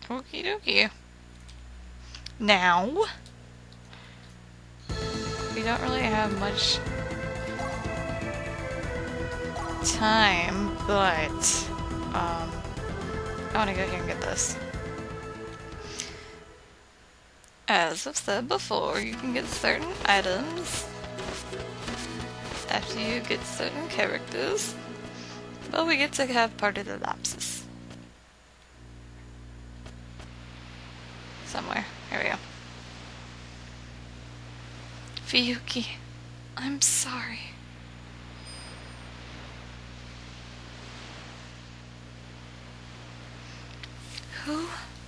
Okie dokie. Now, we don't really have much time, but I want to go here and get this. As I've said before, you can get certain items after you get certain characters, but we get to have part of the lapses. Somewhere. Here we go. Fiyuki, I'm sorry. Who?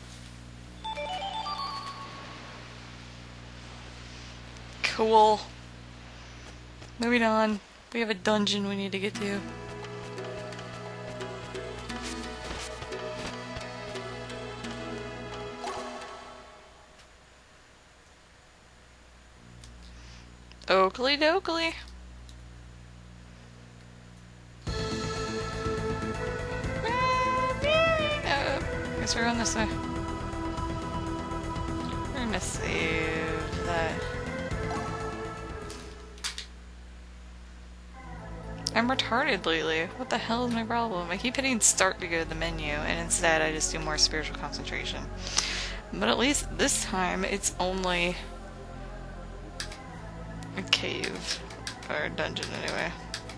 Cool. Moving on. We have a dungeon we need to get to. Oakley dokley. Guess we're going this way. We're gonna save that. I'm retarded lately. What the hell is my problem? I keep hitting start to go to the menu, and instead I just do more spiritual concentration. But at least this time it's only a cave. Or a dungeon, anyway.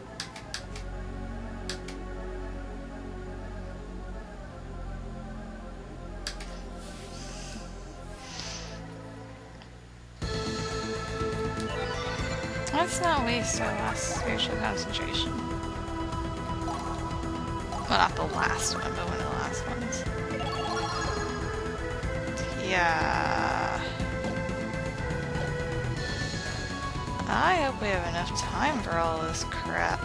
Let's not waste our last spiritual concentration. Well, not the last one, but one of the last ones. Yeah. I hope we have enough time for all this crap.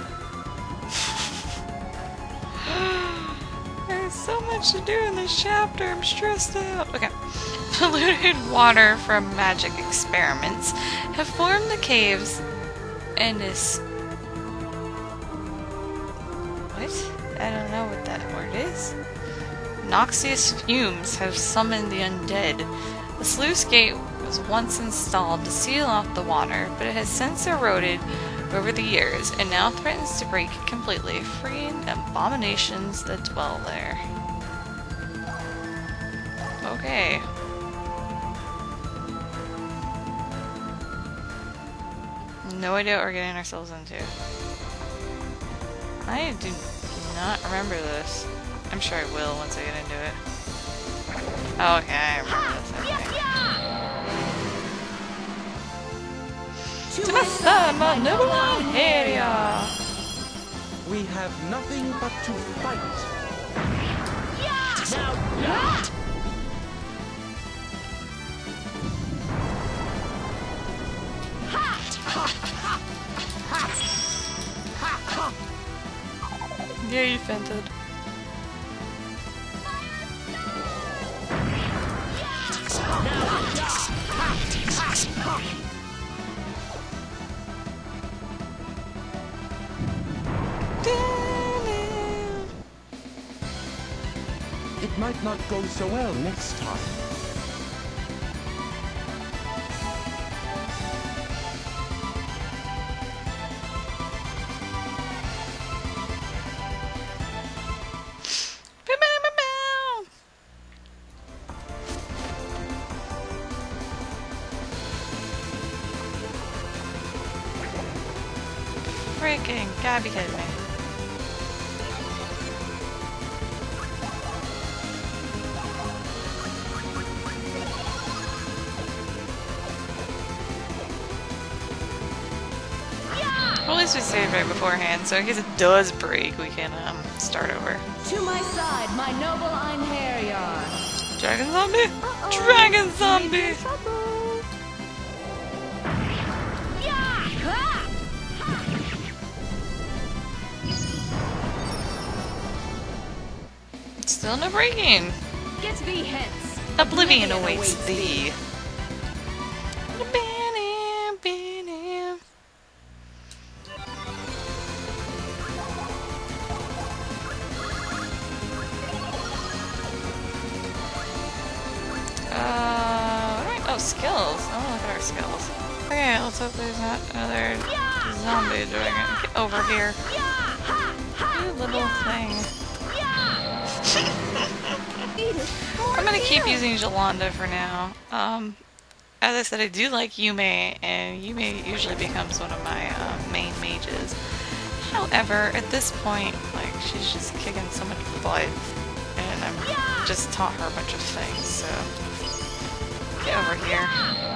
There's so much to do in this chapter, I'm stressed out. Okay. Polluted water from magic experiments have formed the caves and is... What? I don't know what that word is. Noxious fumes have summoned the undead. The sluice gate was once installed to seal off the water, but it has since eroded over the years and now threatens to break completely, freeing abominations that dwell there. Okay. No idea what we're getting ourselves into. I do not remember this. I'm sure I will once I get into it. Oh, okay, I remember this, I think. To my son, my noble area! We have nothing but to fight. Now, Yeah, you fainted. it might not go so well next time. Freaking gotta be kidding me. Well, at least we saved right beforehand, so in case it does break, we can start over. To my side, my noble Einherjar. Dragon zombie? Dragon zombie! Still no breaking. Get thee hence. Oblivion awaits thee. skills. I want to look at our skills. Okay, let's hope there's not another zombie doing it. Get over here. You little thing. I'm gonna keep using Jolanda for now. As I said, I do like Yume, and Yume usually becomes one of my main mages. However, at this point, like, she's just kicking so much butt, and I'm just taught her a bunch of things, so... Get over here.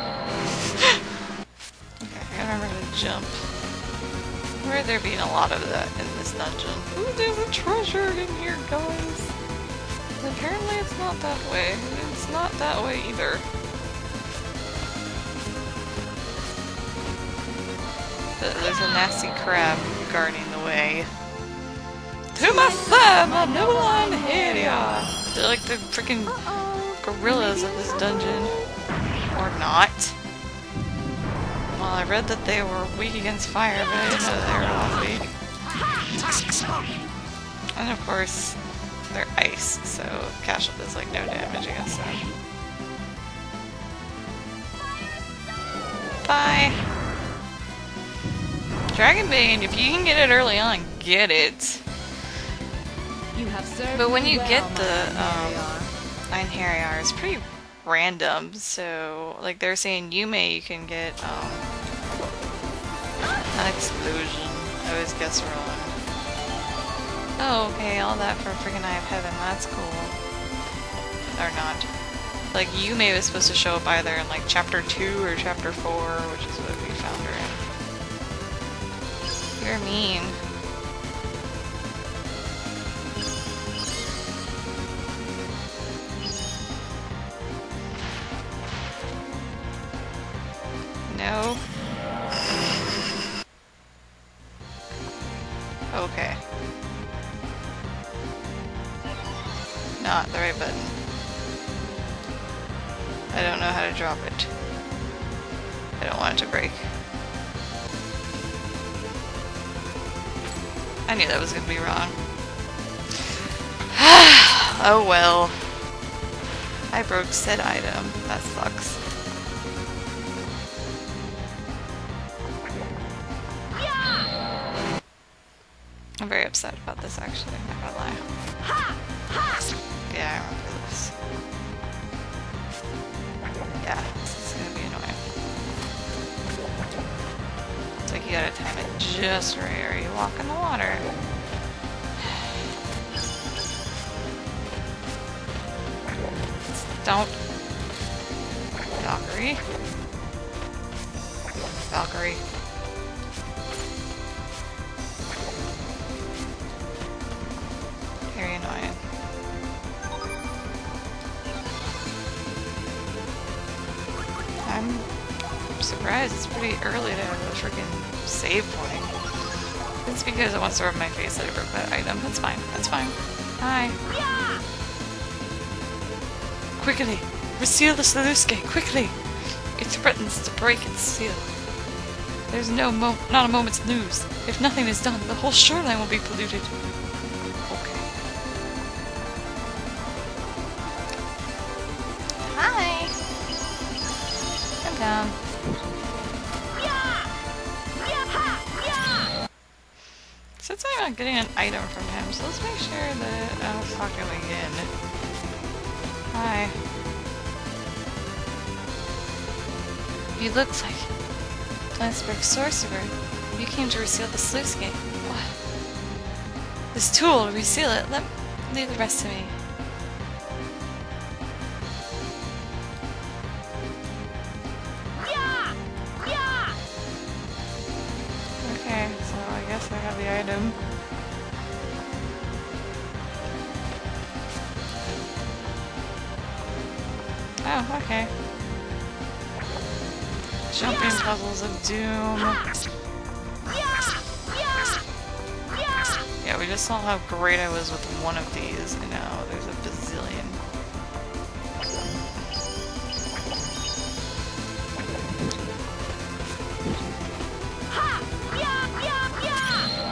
Okay, I gotta remember to jump. Where there being a lot of that in this dungeon. Ooh, there's a treasure in here, guys! Apparently it's not that way. It's not that way either. There's a nasty crab guarding the way. To my side, my noble area! They're like the freaking gorillas of this dungeon. Or not. Well, I read that they were weak against fire, but I didn't know they were all weak. And of course, they're ice, so Cashel does like no damage against them. Bye! Dragonbane, if you can get it early on, get it. But when you get the Einherjar, it's pretty random. So, like they're saying Yume, you can get an explosion. I always guess wrong. Oh, okay, all that for freaking Eye of Heaven. That's cool. Or not. Like Yume was supposed to show up either in like chapter 2 or chapter 4, which is what we found her in. You're mean. No. Okay. Not the right button. I don't know how to drop it. I don't want it to break. I knew that was gonna be wrong. Oh well. I broke said item. That sucks. I'm very upset about this actually, I'm not gonna lie. Yeah, I remember this. Yeah, this is gonna be annoying. It's like you gotta time it just right or you walk in the water. Don't. Valkyrie. Valkyrie. Very annoying. I'm surprised it's pretty early to have a freaking save point. It's because it wants to rub my face that I broke that item. That's fine. That's fine. Hi. Quickly! Reseal the sluice gate! Quickly! It threatens to break its seal. There's not a moment's news. If nothing is done, the whole shoreline will be polluted. Okay. Hi! Come down. Since I'm not getting an item from him, so let's make sure that I don't talk to him again. Hi. You look like Landsberg's sorcerer. You came to reseal the sluice gate. What? This tool will reseal it. Leave the rest to me. Okay, so I guess I have the item. Oh, okay. Jumping puzzles of doom. Yeah, we just saw how great I was with one of these, and now there's a bazillion